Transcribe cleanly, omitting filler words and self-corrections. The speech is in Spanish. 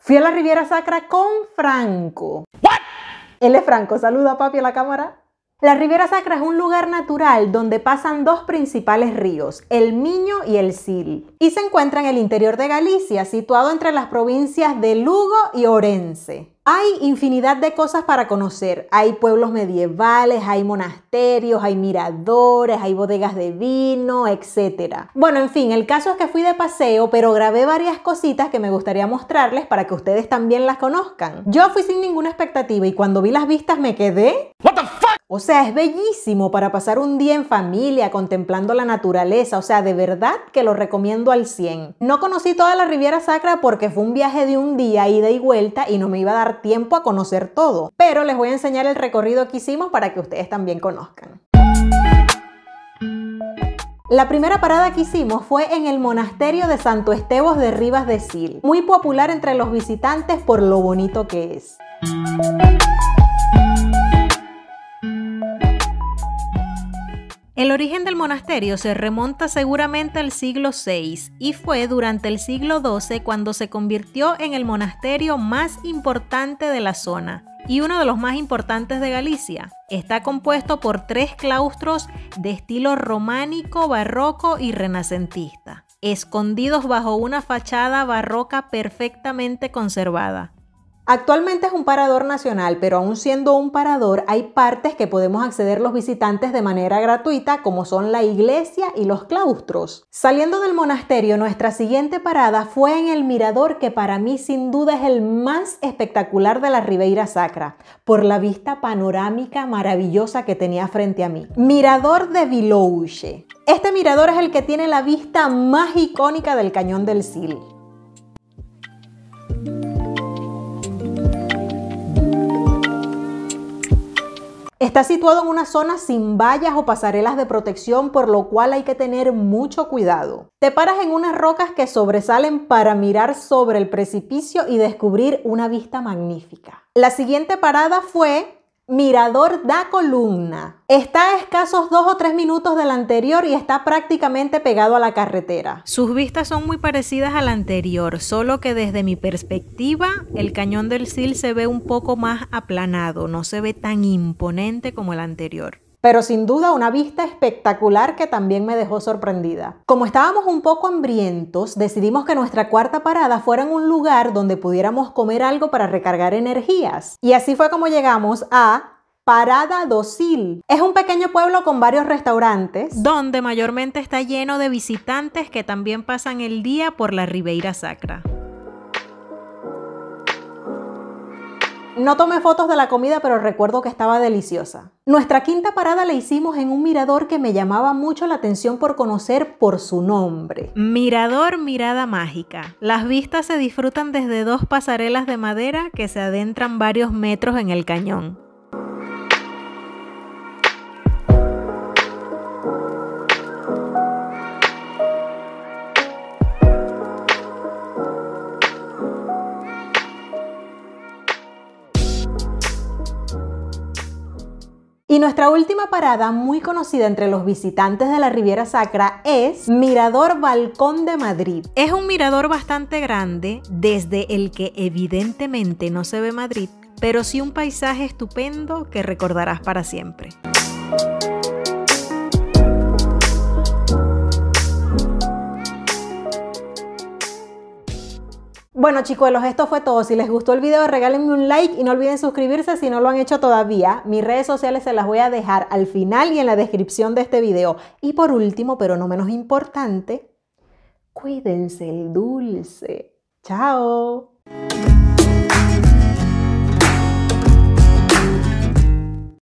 Fui a la Riviera Sacra con Franco. ¿What? Él es Franco, saluda papi a la cámara. La Riviera Sacra es un lugar natural donde pasan dos principales ríos, el Miño y el Sil, y se encuentra en el interior de Galicia, situado entre las provincias de Lugo y Orense. Hay infinidad de cosas para conocer. Hay pueblos medievales, hay monasterios, hay miradores, hay bodegas de vino, etc. Bueno, en fin, el caso es que fui de paseo, pero grabé varias cositas que me gustaría mostrarles para que ustedes también las conozcan. Yo fui sin ninguna expectativa y cuando vi las vistas me quedé... ¿What the fuck? O sea, es bellísimo para pasar un día en familia contemplando la naturaleza. O sea, de verdad que lo recomiendo al 100. No conocí toda la Riviera Sacra porque fue un viaje de un día, ida y vuelta, y no me iba a dar tiempo a conocer todo. Pero les voy a enseñar el recorrido que hicimos para que ustedes también conozcan. La primera parada que hicimos fue en el monasterio de Santo Estevos de Ribas de Sil, muy popular entre los visitantes por lo bonito que es. El origen del monasterio se remonta seguramente al siglo VI y fue durante el siglo XII cuando se convirtió en el monasterio más importante de la zona y uno de los más importantes de Galicia. Está compuesto por 3 claustros de estilo románico, barroco y renacentista, escondidos bajo una fachada barroca perfectamente conservada. Actualmente es un parador nacional, pero aún siendo un parador, hay partes que podemos acceder los visitantes de manera gratuita, como son la iglesia y los claustros. Saliendo del monasterio, nuestra siguiente parada fue en el mirador, que para mí sin duda es el más espectacular de la Ribeira Sacra, por la vista panorámica maravillosa que tenía frente a mí. Mirador de Vilouche. Este mirador es el que tiene la vista más icónica del Cañón del Sil. Está situado en una zona sin vallas o pasarelas de protección, por lo cual hay que tener mucho cuidado. Te paras en unas rocas que sobresalen para mirar sobre el precipicio y descubrir una vista magnífica. La siguiente parada fue Mirador da Columna. Está a escasos 2 o 3 minutos del anterior y está prácticamente pegado a la carretera. Sus vistas son muy parecidas a la anterior, solo que desde mi perspectiva el Cañón del Sil se ve un poco más aplanado, no se ve tan imponente como el anterior. Pero sin duda una vista espectacular que también me dejó sorprendida. Como estábamos un poco hambrientos, decidimos que nuestra cuarta parada fuera en un lugar donde pudiéramos comer algo para recargar energías. Y así fue como llegamos a Parada do Sil. Es un pequeño pueblo con varios restaurantes, donde mayormente está lleno de visitantes que también pasan el día por la Ribeira Sacra. No tomé fotos de la comida, pero recuerdo que estaba deliciosa. Nuestra quinta parada la hicimos en un mirador que me llamaba mucho la atención por conocer por su nombre. Mirador Mirada Mágica. Las vistas se disfrutan desde 2 pasarelas de madera que se adentran varios metros en el cañón. Y nuestra última parada, muy conocida entre los visitantes de la Riviera Sacra, es Mirador Balcón de Madrid. Es un mirador bastante grande, desde el que evidentemente no se ve Madrid, pero sí un paisaje estupendo que recordarás para siempre. Bueno chicuelos, esto fue todo. Si les gustó el video, regálenme un like y no olviden suscribirse si no lo han hecho todavía. Mis redes sociales se las voy a dejar al final y en la descripción de este video. Y por último, pero no menos importante, cuídense el dulce. ¡Chao!